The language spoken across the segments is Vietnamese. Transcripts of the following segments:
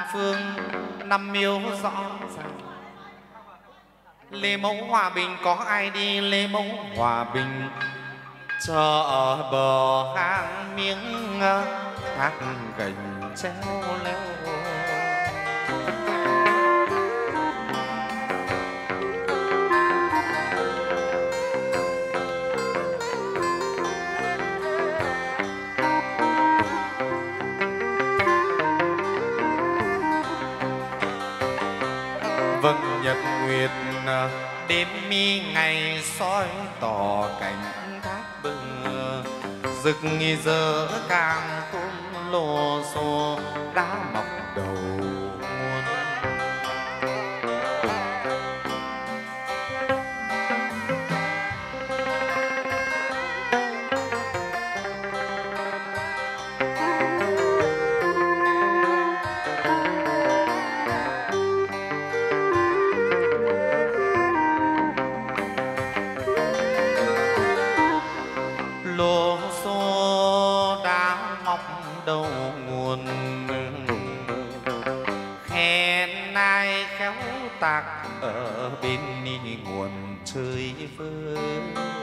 phương năm miếu rõ ràng. Lê Mẫu Hòa Bình có ai đi Lê Mẫu Hòa Bình, chờ ở bờ hang miếng thác gành treo leo. Vâng nhật nguyệt đêm mi ngày soi tỏ cảnh thác bờ, rực rỡ càng tôm lô xô đá mọc đầu nguồn. Lô xô đá mọc đầu nguồn, khe nai khéo tạc ở bên nguồn chơi vơi.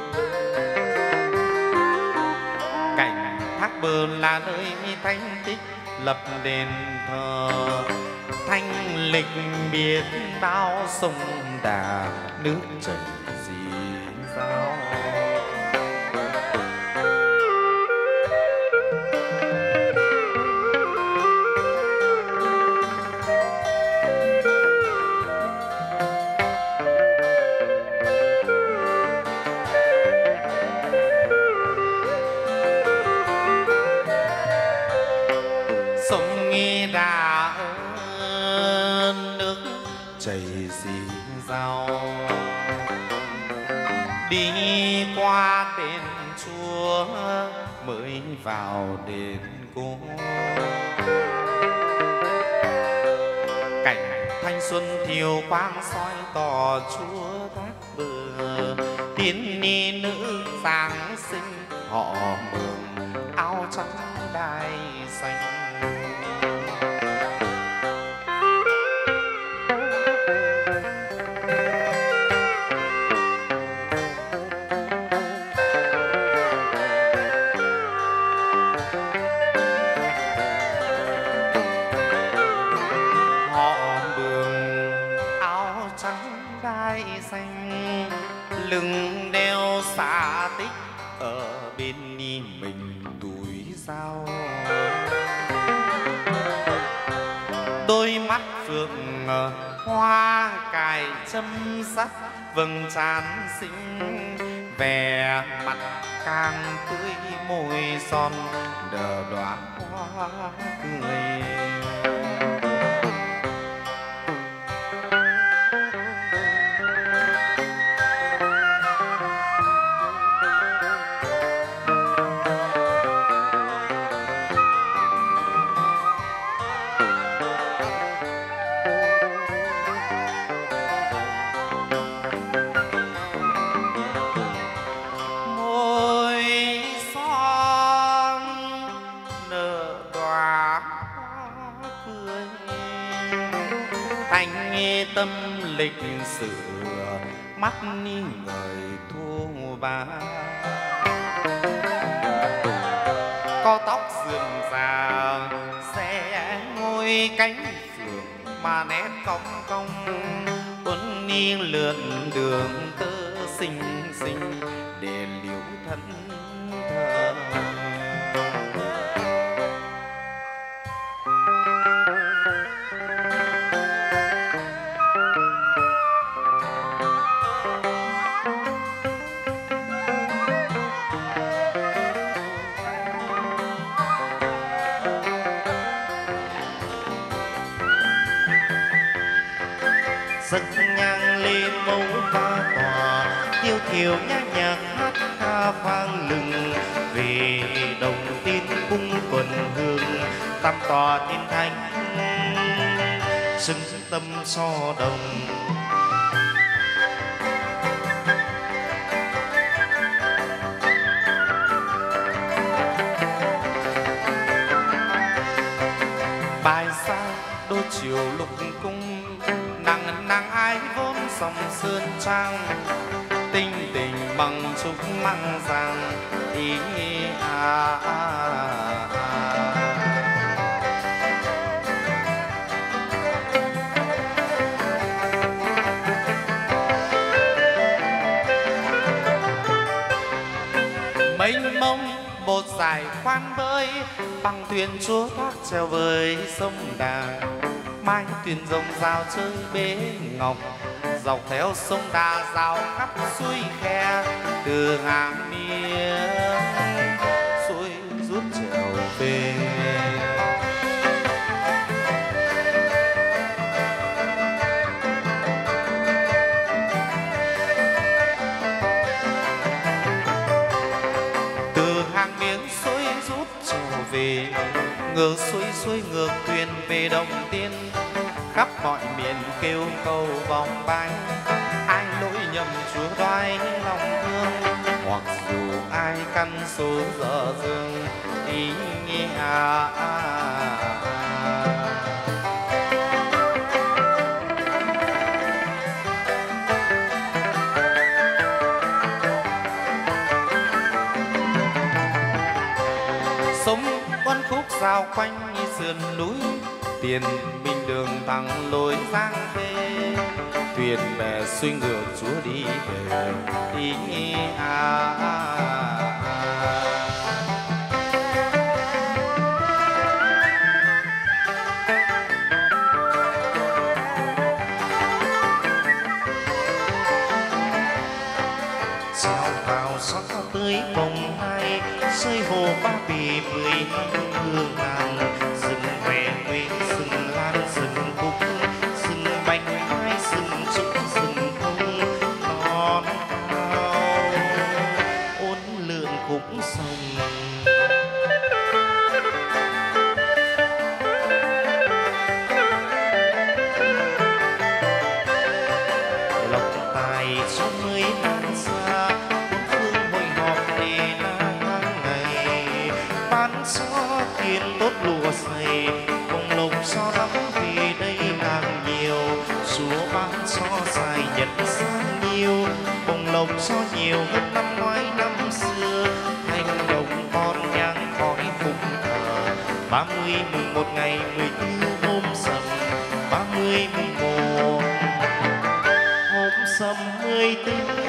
Cảnh thác bờ là nơi thanh tích lập đền thờ, thanh lịch biết bao sông Đà nước chảy dì dào. Sông Nghi Đà nước chảy dì dào, đi qua đền chùa mới vào đền cô. Cảnh thanh xuân thiều quang soi tỏ chúa thác bờ, tiên ni nữ giáng sinh họ mừng áo trắng đai xanh. Xanh lưng đeo xạ tích ở bên ni mình túi dao, đôi mắt phượng hoa cài châm sắt vầng trán xinh, vẻ mặt càng tươi môi son đờ đọa hoa cười. Tâm lịch sử mắt ni người thu ba, có tóc rườm rà sẽ ngôi cánh phượng mà nét cong cong, tuấn ni lượn đường tơ xinh xinh để liễu thân thờ. Dân nhang lên mẫu ba tòa, tiêu thiểu nhã nhạc hát ca vang lừng, về đồng tiên cung quần hương tam tòa tiên thánh xưng tâm so đồng. Bài sao đôi chiều lục cung nàng nàng ai vốn dòng sơn trang tinh tình bằng trúc măng rằng ý mênh mông một dải khoan bơi bằng thuyền chúa thác treo với sông Đà mai thuyền rồng rào chơi bến ngọc dọc theo sông Đà rào khắp suối khe từ hàng miếng suối rút trèo về từ hàng miếng suối rút trèo về ngược xuôi ngược thuyền về Đồng Tiên khắp mọi miền kêu cầu vòng bay ai lỗi nhầm chúa đoái lòng thương hoặc dù ai căn số dở dương ý nghĩa sống con khúc giao quanh sườn núi tiền minh đường thẳng lối giang về thuyền bè xuôi ngược chúa đi về ý sao vào xót tới vòng hai rơi hồ Ba Vì 10 năm hương nàng rừng về quê rừng lan rừng cúc rừng bánh hai rừng trúc rừng thông non cao ôn lượn khúc sông lòng tài cho mới tan xa bốn phương hội họp để na ngày bán cho tiền tốt lụa dày cùng lộc cho lắm vì đây càng nhiều chúa bán cho dài nhật sang nhiều cùng lộc cho nhiều hơn năm ngoái năm xưa thành đồng con nhang khói phụng thờ 30 mùng 1 ngày 14 hôm sầm 30 mùng 1 hôm sầm 14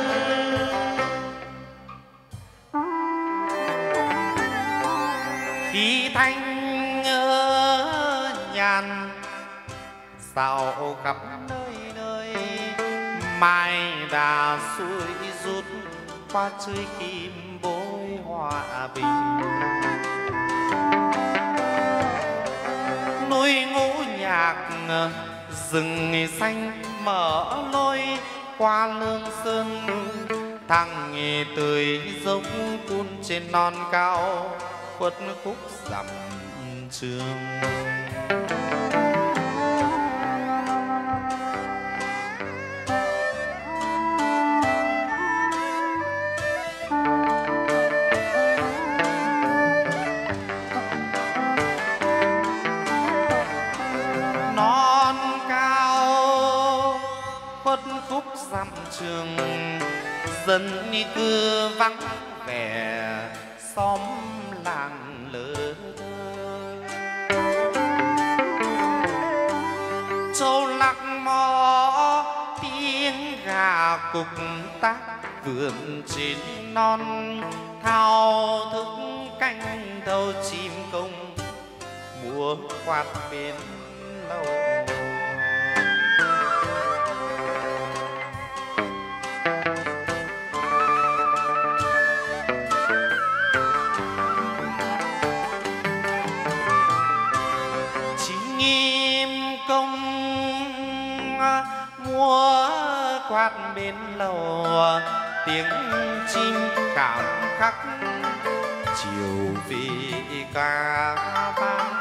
khi thanh nhàn dạo khắp nơi nơi mai đà xuôi rút qua chơi kim bối hòa bình núi ngũ nhạc rừng xanh mở lối qua lương sơn thằng tươi dốc cun trên non cao khuất khúc dặm trường non cao khuất khúc dặm trường dân cư vắng vẻ xóm làng lỡ châu lắc mò tiếng gà cục tác vườn trên non thao thức canh thâu chim công múa quạt bên lâu múa quạt bên lầu tiếng chim cảm khắc chiều vì ca vang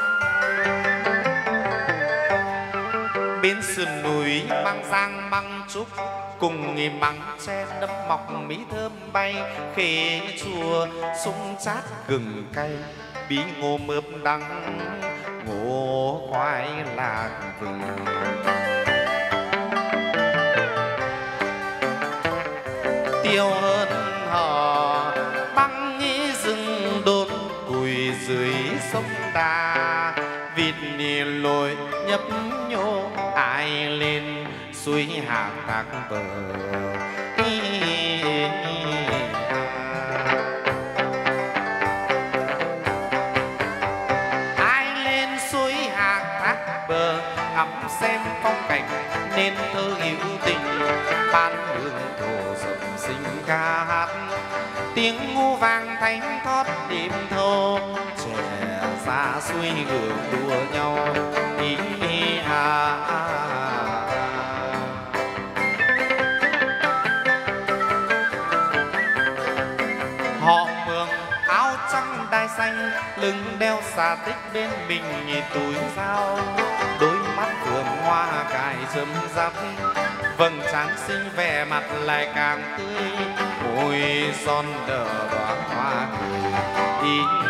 bên sườn núi Mang Giang Măng Trúc cùng măng tre đâm mọc mỹ thơm bay khế chùa sung chát gừng cay bí ngô mướp đắng ngô khoai lạc vừng. Tiêu hơn họ băng rừng đốt cùi dưới sông Đà, vịt lội nhấp nhô ai lên suối hạ các bờ. Ai lên suối hạ các bờ ngắm xem phong cảnh nên thơ hữu tình, ban hương thổ rộng sinh ca hát, tiếng ngu vang thanh thoát đêm thâu, trẻ xa xuôi ngược đua nhau ý à. Họ mường áo trắng đai xanh, lưng đeo xà tích bên mình túi dao, đôi mắt vườn hoa cài râm rắp, vầng trán xinh vẻ mặt lại càng tươi, môi son nở đóa hoa cười ý.